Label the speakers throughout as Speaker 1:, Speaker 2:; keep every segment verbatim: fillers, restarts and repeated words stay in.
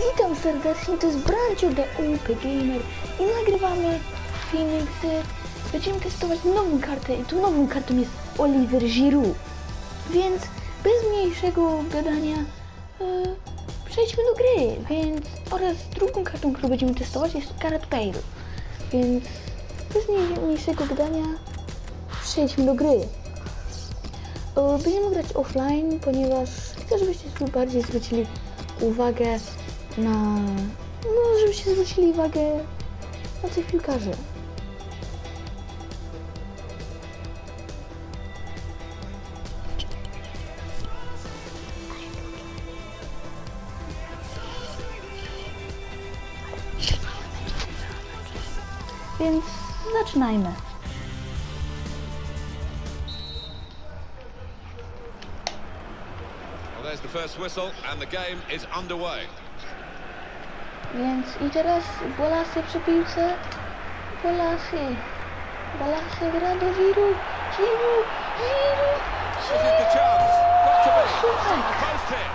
Speaker 1: Witam serdecznie, to jest Brancio The O P Gamer i nagrywamy filmik, gdy będziemy testować nową kartę i tą nową kartą jest Oliver Giroud. Więc bez mniejszego gadania yy, przejdźmy do gry, więc oraz drugą kartą, którą będziemy testować jest Gareth Bale. Więc bez mniejszego gadania przejdźmy do gry. Yy, będziemy grać offline, ponieważ chcę, żebyście tu bardziej zwrócili uwagę na, no żebyście zwrócili uwagę na tych piłkarzy. Więc zaczynajmy.
Speaker 2: Well, there's the first whistle and the game is underway.
Speaker 1: Więc i teraz Bolasy przy piłce. Bolasy. Bolasy gra do Giroud. Giroud. Giroud.
Speaker 2: This is the chance. Got to be.
Speaker 1: Super.
Speaker 2: On the post here.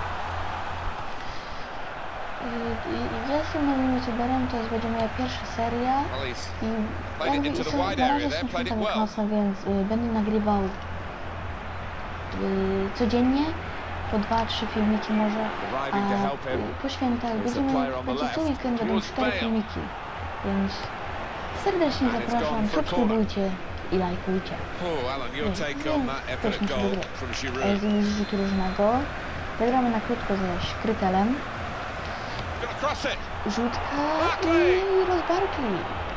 Speaker 1: I- i- Ja jestem nowym youtuberem, to jest będzie moja pierwsza seria.
Speaker 2: Well, he's
Speaker 1: I
Speaker 2: played it
Speaker 1: jakby
Speaker 2: into the
Speaker 1: jestem-
Speaker 2: wide
Speaker 1: na
Speaker 2: area
Speaker 1: razie
Speaker 2: there,
Speaker 1: jestem
Speaker 2: played it
Speaker 1: tak
Speaker 2: well.
Speaker 1: mocno, więc y, będę nagrywał y, codziennie po dwa trzy filmiki może,
Speaker 2: Arriving to
Speaker 1: a
Speaker 2: help him.
Speaker 1: y, po świętach
Speaker 2: There's a
Speaker 1: będziemy,
Speaker 2: player on the
Speaker 1: będzie co
Speaker 2: left
Speaker 1: weekend będą
Speaker 2: towards
Speaker 1: cztery
Speaker 2: Bale.
Speaker 1: filmiki, więc serdecznie
Speaker 2: And it's gone
Speaker 1: zapraszam,
Speaker 2: for a
Speaker 1: subskrybujcie i lajkujcie.
Speaker 2: Oh, Alan, your
Speaker 1: Więc
Speaker 2: take on that epic
Speaker 1: przejdźmy do
Speaker 2: goal
Speaker 1: gry.
Speaker 2: from
Speaker 1: Z
Speaker 2: Giroud.
Speaker 1: rzutu różnego, zagramy na krótko ze Szkrytelem,
Speaker 2: Gonna cross it.
Speaker 1: rzutka
Speaker 2: Barkley.
Speaker 1: i rozbarki.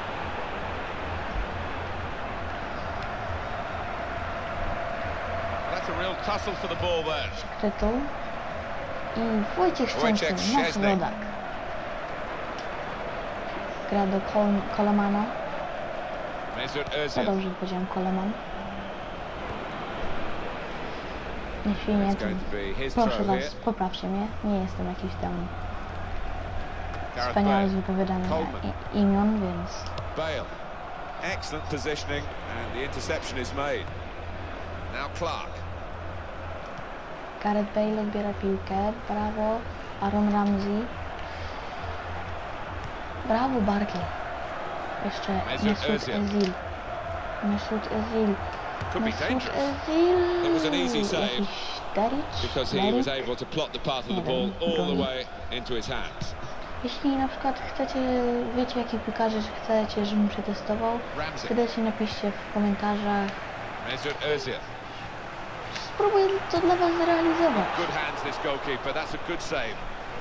Speaker 2: That's a real tussle for the ball there.
Speaker 1: Szkrytu i Wojciech Szczęsny,
Speaker 2: Wojciech
Speaker 1: nasz
Speaker 2: Szczęsny.
Speaker 1: rodak. Gra do Kol Kolemana.
Speaker 2: Mesut
Speaker 1: To
Speaker 2: Özil.
Speaker 1: dobrze powiedziałem, Koleman. Jeśli nie,
Speaker 2: It's
Speaker 1: to
Speaker 2: going to be his
Speaker 1: proszę
Speaker 2: throw
Speaker 1: was,
Speaker 2: here.
Speaker 1: poprawcie mnie. Nie jestem jakiś tam
Speaker 2: Gareth
Speaker 1: wspaniały z
Speaker 2: Bale.
Speaker 1: wypowiadania
Speaker 2: Coleman.
Speaker 1: i- imion, więc
Speaker 2: Bale. Excellent positioning and the interception is made. Now Clark.
Speaker 1: Gareth Bale odbiera piłkę. Brawo, Aaron Ramsey. Brawo, Barkley. Jeszcze
Speaker 2: Mesut
Speaker 1: Mesut
Speaker 2: Özil.
Speaker 1: Özil. Mesut Özil.
Speaker 2: Could be
Speaker 1: Mesut
Speaker 2: dangerous.
Speaker 1: Özil.
Speaker 2: It was an easy save.
Speaker 1: Jakiś Daric?
Speaker 2: Because he was
Speaker 1: Daric?
Speaker 2: able to plot the path of the
Speaker 1: Nie
Speaker 2: ball
Speaker 1: wiem,
Speaker 2: all the
Speaker 1: broni.
Speaker 2: way into his hands.
Speaker 1: Jeśli na przykład chcecie, wiecie jakich piłkarzy chcecie, żebym przetestował,
Speaker 2: Ramsey.
Speaker 1: wtedy napiszcie w komentarzach.
Speaker 2: Mesut Özil.
Speaker 1: Spróbuję to dla was zrealizować.
Speaker 2: Good hands this goalkeeper. That's a good save.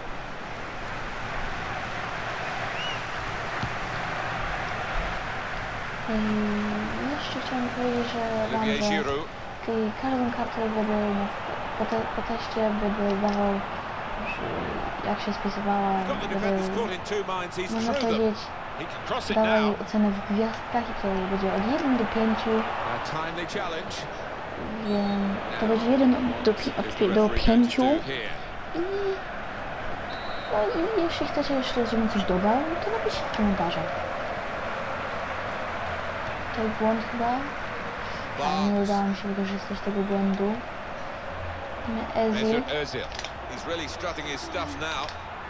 Speaker 1: I jeszcze chciałem powiedzieć, że
Speaker 2: Olivier
Speaker 1: Ramsey
Speaker 2: Giroud.
Speaker 1: i każdą kartę będę po, te, po teście będę dawał, że jak się spisywała,
Speaker 2: Got the
Speaker 1: będę,
Speaker 2: defenders caught in two minds. He's
Speaker 1: można
Speaker 2: through them.
Speaker 1: powiedzieć,
Speaker 2: He can cross it
Speaker 1: dawał
Speaker 2: now.
Speaker 1: ocenę w gwiazdkach i to będzie od jeden do pięciu.
Speaker 2: A timely challenge.
Speaker 1: Wiem, to będzie jeden do, pi od pi do pięciu. I, no i jeśli chcecie jeszcze, żebym coś dodał, to napiszcie w komentarzach. To błąd chyba, ale nie udało mi się wykorzystać tego błędu. Ezil,
Speaker 2: Mesut Özil. He's really strutting his stuff now.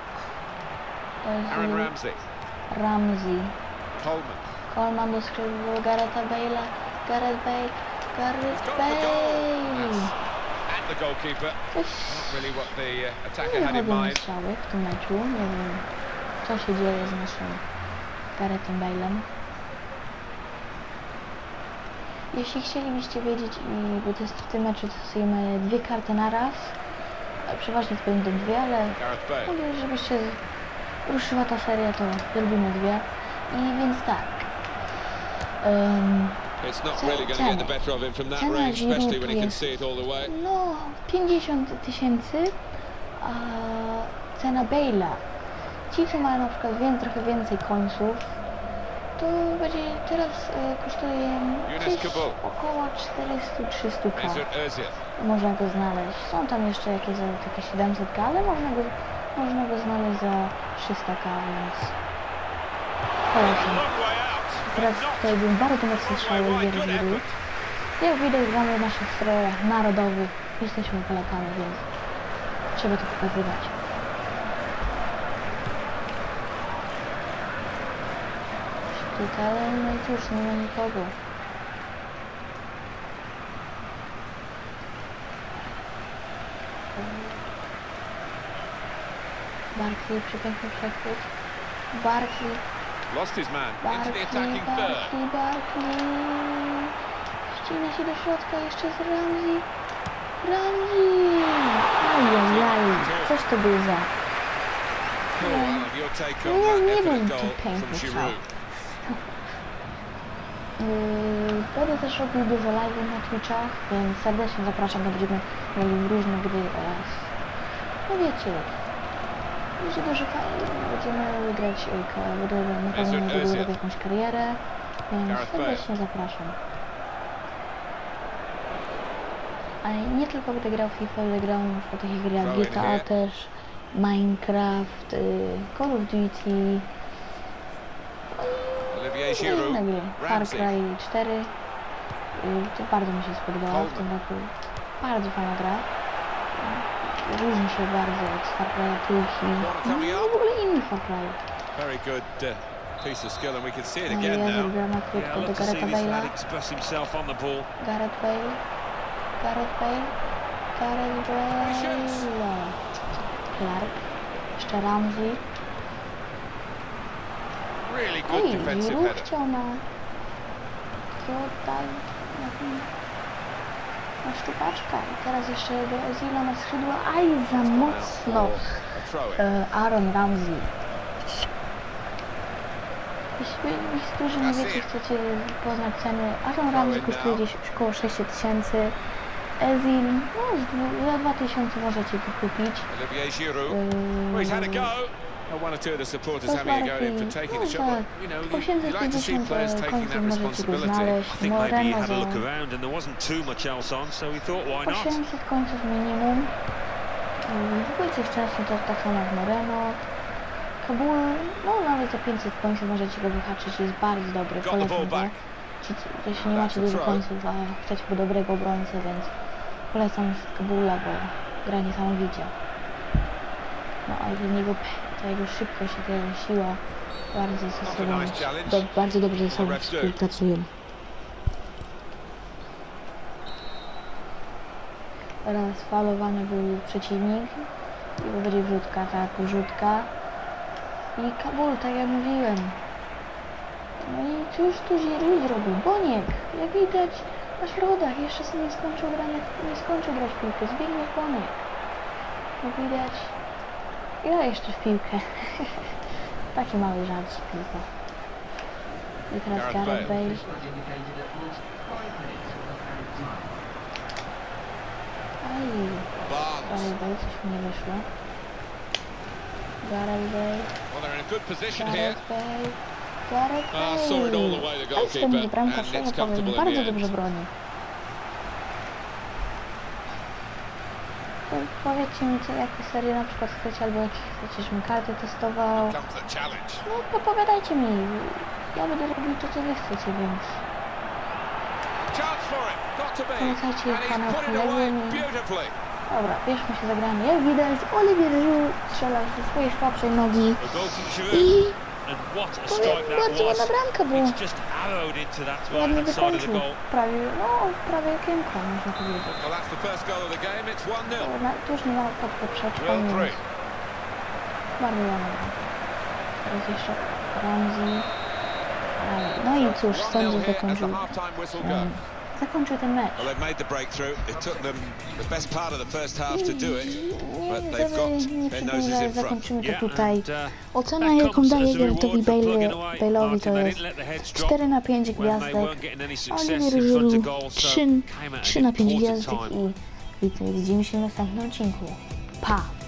Speaker 2: Aaron
Speaker 1: Ezil,
Speaker 2: Ramsey.
Speaker 1: Ramsey,
Speaker 2: Coleman.
Speaker 1: Coleman do skrzydła Garetha Bale'a, Gareth Bale, Gareth
Speaker 2: Got the goal.
Speaker 1: Bale.
Speaker 2: And the goalkeeper.
Speaker 1: Coś
Speaker 2: Not really what the uh,
Speaker 1: nie
Speaker 2: attacker had in
Speaker 1: wychodzą mi
Speaker 2: mind.
Speaker 1: strzały w tym meczu, nie wiem co się dzieje z naszym Garethem Bale'em. Jeśli chcielibyście wiedzieć, i bo to jest w tym meczu stosujemy dwie karty na raz, a przeważnie to będą dwie, ale
Speaker 2: Gareth Bale.
Speaker 1: mówię, żebyście ruszyła ta seria, to zrobimy dwie. I więc tak. Um,
Speaker 2: It's not
Speaker 1: Ce-
Speaker 2: really going to get the better of him from that
Speaker 1: cena
Speaker 2: range, especially
Speaker 1: Giroud
Speaker 2: when he can
Speaker 1: jest,
Speaker 2: see it all the way.
Speaker 1: no, pięćdziesiąt tysięcy, a cena Bale'a. Ci, co mają na przykład wiem, trochę więcej końców, to będzie teraz e, kosztuje gdzieś
Speaker 2: Kabul.
Speaker 1: około czterysta do trzystu ka.
Speaker 2: Mesut Özil.
Speaker 1: Można go znaleźć. Są tam jeszcze jakieś za takie siedemset ka, ale można go, można go znaleźć za trzysta ka, więc polecam.
Speaker 2: Long way out.
Speaker 1: Teraz tutaj był bardzo mocny strzał Olivier Giroud. Jak widać, gramy w naszych strojach narodowych. Jesteśmy Polakami, więc trzeba to pokazywać. piłkę, ale no i cóż, nie ma nikogo. Barkley, przepiękny przechwyt. Barkley.
Speaker 2: Lost his man into the
Speaker 1: Barkley,
Speaker 2: attacking third.
Speaker 1: Barkley, Barkley. Ścina się do środka, jeszcze z Ramsey. Ramsey! Ajajaj, coś to był za...
Speaker 2: Cool, Alan, your take
Speaker 1: No
Speaker 2: on
Speaker 1: nie,
Speaker 2: that
Speaker 1: nie
Speaker 2: epic
Speaker 1: był
Speaker 2: goal
Speaker 1: to
Speaker 2: from
Speaker 1: piękny strzał.
Speaker 2: Giroud.
Speaker 1: Yy, Będę też robił dużo live'ów na Twitchach, więc serdecznie zapraszam, bo będziemy mieli różne gry oraz... No wiecie, będzie dużo fajnie, będziemy grać, będę na pewno będę robił jakąś karierę, więc serdecznie zapraszam. Ale nie tylko będę grał w FIFA, będę grał na przykład takich gry jak G T A też, Minecraft, yy, Call of Duty,
Speaker 2: Olivier
Speaker 1: no i inne
Speaker 2: Giroud,
Speaker 1: gry, Far
Speaker 2: Ramsey.
Speaker 1: Cry cztery, yy, to bardzo mi się spodobało w tym roku, bardzo fajna gra. Różni się bardzo od Far Cry'a trójki, no i w ogóle innych Far Cry'ów.
Speaker 2: Very good uh, piece of skill, and we can see it
Speaker 1: No i
Speaker 2: again
Speaker 1: Jezu,
Speaker 2: now.
Speaker 1: gra na
Speaker 3: Yeah,
Speaker 1: krótko
Speaker 3: I
Speaker 1: do
Speaker 3: love to see
Speaker 1: Gareta
Speaker 3: this
Speaker 1: Bale'a.
Speaker 3: lad express himself on the ball.
Speaker 1: Gareth Bale, Gareth Bale, Gareth Bale, Clark, jeszcze Ramsey.
Speaker 2: Really good
Speaker 1: Ej,
Speaker 2: defensive
Speaker 1: Giroud
Speaker 2: header.
Speaker 1: chciał na... tutaj, na, na szczupaczka. I teraz jeszcze do Ozila na skrzydło. Aj, za mocno.
Speaker 2: A throw in.
Speaker 1: E, Aaron Ramsey. Jeśli niektórzy nie wiecie, chcecie poznać ceny, Aaron Ramsey kosztuje gdzieś około sześć tysięcy. Ezil, no za dwa tysiące możecie go kupić.
Speaker 2: Olivier Giroud.
Speaker 1: Yy,
Speaker 2: Well, he's had a go. Uh, One or two of the supporters having a go at him for taking the shot. But, you know, you, you like to see players taking that responsibility.
Speaker 3: I think maybe he had a look
Speaker 1: za
Speaker 3: around and there wasn't too much else on, so he thought, why not?
Speaker 1: osiemset końców minimum. Yy, W ogóle wcześniej to tak samo jak Moreno. Kabul, no nawet za pięćset końców możecie go wyhaczyć, jest bardzo dobry,
Speaker 2: Got the ball
Speaker 1: polecam go.
Speaker 2: back.
Speaker 1: Ci- Jeśli nie macie dużo końców, a chcecie po dobrego obrońcę, więc polecam z Kabula, bo gra niesamowicie. No a z niego ta jego szybkość i ta jego siła bardzo ze sobą, do, bardzo dobrze ze sobą współpracują. Teraz falowany był przeciwnik i bo będzie wrzutka, tak, wrzutka. I Kabul, tak jak mówiłem. No i cóż tu Giroud zrobił? Boniek, jak widać na środach, jeszcze sobie nie skończył grania, nie skończył grać w piłkę, Zbigniew Boniek. Jak widać, gra jeszcze w piłkę. Taki mały żart z piłką. I teraz Gareth Bale. Aj, Gareth Bale, coś mi nie wyszło. Gareth Bale.
Speaker 2: Well, they're in a good position here.
Speaker 1: Gareth Bale, Gareth
Speaker 2: Ah, saw it all the way, the
Speaker 1: Bale. Ale ten
Speaker 2: goalkeeper,
Speaker 1: bramkarz,
Speaker 2: and
Speaker 1: ja
Speaker 2: it's
Speaker 1: powiem,
Speaker 2: comfortable in
Speaker 1: bardzo
Speaker 2: the
Speaker 1: dobrze
Speaker 2: end.
Speaker 1: broni. To powiedzcie mi, co, jakie serie na przykład chcecie, albo jakie chcecie, żebym karty testował.
Speaker 2: Comes the challenge.
Speaker 1: No, podpowiadajcie mi. Ja będę robił to, co wy chcecie, więc...
Speaker 2: Chance for it. Got to be.
Speaker 1: Polecajcie
Speaker 2: And he's
Speaker 1: kanał
Speaker 2: put it away
Speaker 1: kolegów.
Speaker 2: beautifully.
Speaker 1: Dobra, bierzmy się za granie. Jak widać, Olivier Giroud strzela ze swojej słabszej nogi.
Speaker 3: A goal from
Speaker 1: I
Speaker 3: Giroud, and what a
Speaker 1: powiem,
Speaker 3: strike that
Speaker 1: bardzo ładna
Speaker 3: was.
Speaker 1: bramka była.
Speaker 3: It's just arrowed into that
Speaker 1: Ładnie
Speaker 3: right-hand side of the
Speaker 1: wykończył.
Speaker 3: goal.
Speaker 1: Prawie, no, prawie okienko, można powiedzieć.
Speaker 2: Well, that's the first goal of the game. It's one nil.
Speaker 1: Na, tu już nie ma pod poprzeczką,
Speaker 2: Well,
Speaker 1: więc
Speaker 2: three.
Speaker 1: bardzo ładnie. Teraz jeszcze Ramsey. Aj, no i cóż,
Speaker 2: one nil
Speaker 1: sędzia
Speaker 2: here as
Speaker 1: zakończył,
Speaker 2: the half-time whistle
Speaker 1: um,
Speaker 2: goes.
Speaker 1: zakończył ten mecz.
Speaker 2: Well, they've made the breakthrough. It took them the best part of the first half to do it,
Speaker 1: Nie,
Speaker 2: but they've
Speaker 1: żeby
Speaker 2: got
Speaker 1: nie
Speaker 2: their noses
Speaker 1: przypominać,
Speaker 2: in front.
Speaker 1: zakończymy to
Speaker 3: Yeah,
Speaker 1: tutaj.
Speaker 3: and, uh,
Speaker 1: Ocena,
Speaker 3: that
Speaker 1: jaką
Speaker 3: comes
Speaker 1: daję
Speaker 3: as a
Speaker 1: Garethowi
Speaker 3: reward for
Speaker 1: Bale,
Speaker 3: plugging away.
Speaker 1: Bale'owi, to
Speaker 3: Martin, they
Speaker 1: jest
Speaker 3: didn't let the heads drop
Speaker 1: cztery na pięć
Speaker 3: when they
Speaker 1: gwiazdek,
Speaker 3: weren't getting any success
Speaker 1: Olivier
Speaker 3: in front of
Speaker 1: Giroud
Speaker 3: goal, so
Speaker 1: trzy,
Speaker 3: came at
Speaker 1: trzy
Speaker 3: an
Speaker 1: na pięć
Speaker 3: important
Speaker 1: gwiazdek
Speaker 3: time.
Speaker 1: i, i widzimy się w następnym odcinku. Pa!